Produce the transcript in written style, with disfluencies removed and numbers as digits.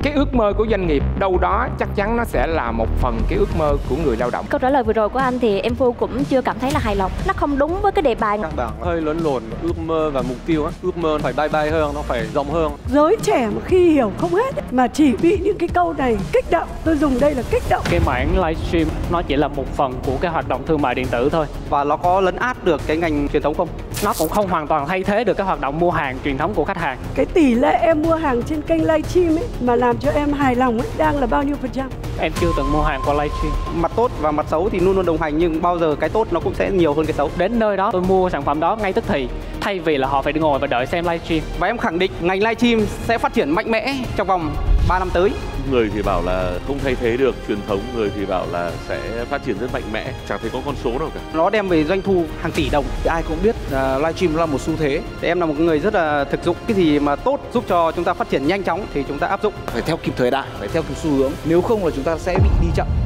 Cái ước mơ của doanh nghiệp đâu đó chắc chắn nó sẽ là một phần cái ước mơ của người lao động. Câu trả lời vừa rồi của anh thì em Phu cũng chưa cảm thấy là hài lòng. Nó không đúng với cái đề bài. Các bạn hơi lẫn lộn ước mơ và mục tiêu á. Ước mơ phải bay hơn, nó phải rộng hơn. Giới trẻ mà khi hiểu không hết mà chỉ bị những cái câu này kích động, tôi dùng đây là kích động. Cái mảng livestream nó chỉ là một phần của cái hoạt động thương mại điện tử thôi. Và nó có lấn át được cái ngành truyền thống không? Nó cũng không hoàn toàn thay thế được cái hoạt động mua hàng truyền thống của khách hàng. Cái tỷ lệ em mua hàng trên kênh livestream ấy mà làm cho em hài lòng ấy đang là bao nhiêu %? Em chưa từng mua hàng qua livestream. Mặt tốt và mặt xấu thì luôn luôn đồng hành, nhưng bao giờ cái tốt nó cũng sẽ nhiều hơn cái xấu. Đến nơi đó tôi mua sản phẩm đó ngay tức thì, thay vì là họ phải ngồi và đợi xem livestream. Và em khẳng định ngành livestream sẽ phát triển mạnh mẽ trong vòng 3 năm tới. Người thì bảo là không thay thế được truyền thống, người thì bảo là sẽ phát triển rất mạnh mẽ. Chẳng thấy có con số nào cả. Nó đem về doanh thu hàng tỷ đồng. Thì ai cũng biết livestream là một xu thế. Thì em là một người rất là thực dụng. Cái gì mà tốt giúp cho chúng ta phát triển nhanh chóng thì chúng ta áp dụng. Phải theo kịp thời đại, phải theo kịp xu hướng. Nếu không là chúng ta sẽ bị đi chậm.